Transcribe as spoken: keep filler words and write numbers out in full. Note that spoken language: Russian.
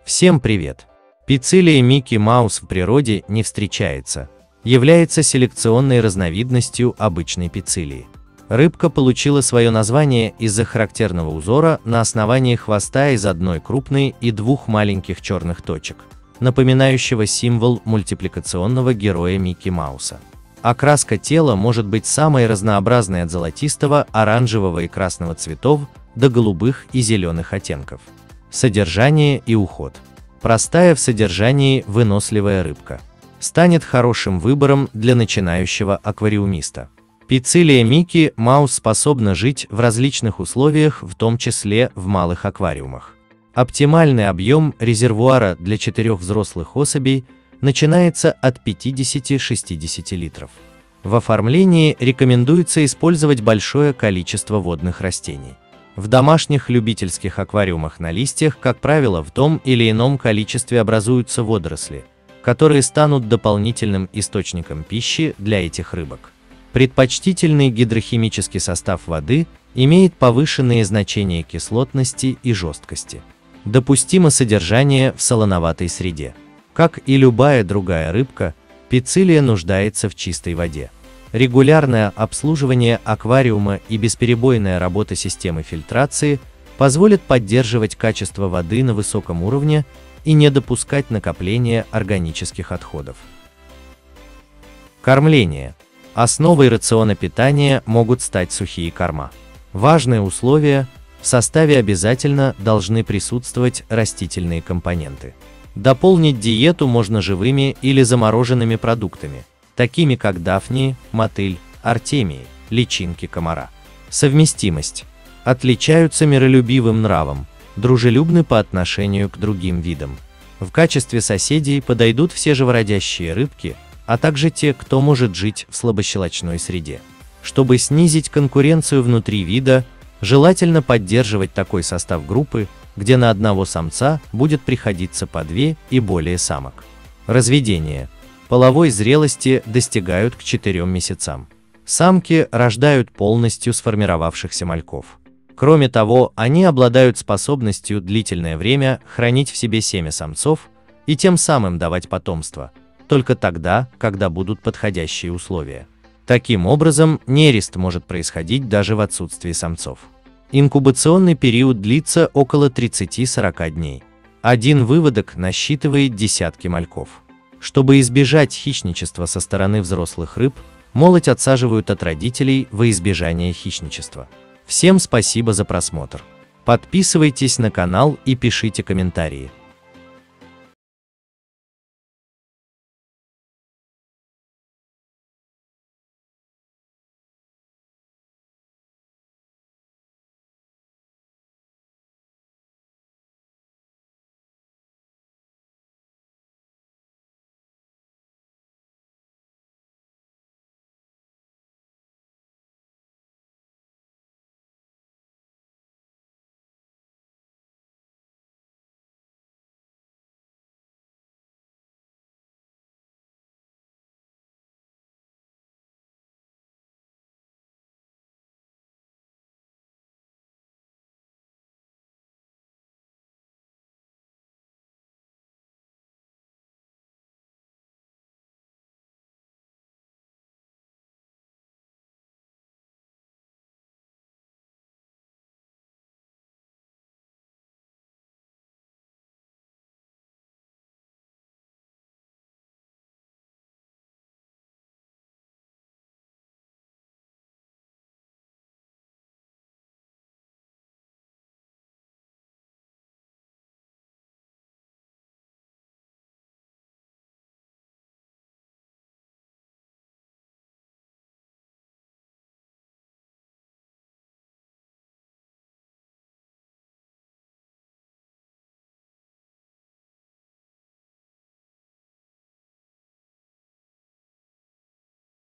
Всем привет! Пицилия Микки Маус в природе не встречается, является селекционной разновидностью обычной пицилии. Рыбка получила свое название из-за характерного узора на основании хвоста из одной крупной и двух маленьких черных точек, напоминающего символ мультипликационного героя Микки Мауса. Окраска тела может быть самой разнообразной, от золотистого, оранжевого и красного цветов до голубых и зеленых оттенков. Содержание и уход. Простая в содержании, выносливая рыбка. Станет хорошим выбором для начинающего аквариумиста. Пицилия Микки Маус способна жить в различных условиях, в том числе в малых аквариумах. Оптимальный объем резервуара для четырех взрослых особей начинается от пятидесяти-шестидесяти литров. В оформлении рекомендуется использовать большое количество водных растений. В домашних любительских аквариумах на листьях, как правило, в том или ином количестве образуются водоросли, которые станут дополнительным источником пищи для этих рыбок. Предпочтительный гидрохимический состав воды имеет повышенные значения кислотности и жесткости. Допустимо содержание в солоноватой среде. Как и любая другая рыбка, пицилия нуждается в чистой воде. Регулярное обслуживание аквариума и бесперебойная работа системы фильтрации позволят поддерживать качество воды на высоком уровне и не допускать накопления органических отходов. Кормление. Основой рациона питания могут стать сухие корма. Важное условие – в составе обязательно должны присутствовать растительные компоненты. Дополнить диету можно живыми или замороженными продуктами, такими как дафнии, мотыль, артемии, личинки комара. Совместимость. Отличаются миролюбивым нравом, дружелюбны по отношению к другим видам. В качестве соседей подойдут все живородящие рыбки, а также те, кто может жить в слабощелочной среде. Чтобы снизить конкуренцию внутри вида, желательно поддерживать такой состав группы, где на одного самца будет приходиться по две и более самок. Разведение. Половой зрелости достигают к четырем месяцам. Самки рождают полностью сформировавшихся мальков. Кроме того, они обладают способностью длительное время хранить в себе семя самцов и тем самым давать потомство, только тогда, когда будут подходящие условия. Таким образом, нерест может происходить даже в отсутствии самцов. Инкубационный период длится около тридцати-сорока дней. Один выводок насчитывает десятки мальков. Чтобы избежать хищничества со стороны взрослых рыб, молоть отсаживают от родителей во избежание хищничества. Всем спасибо за просмотр. Подписывайтесь на канал и пишите комментарии.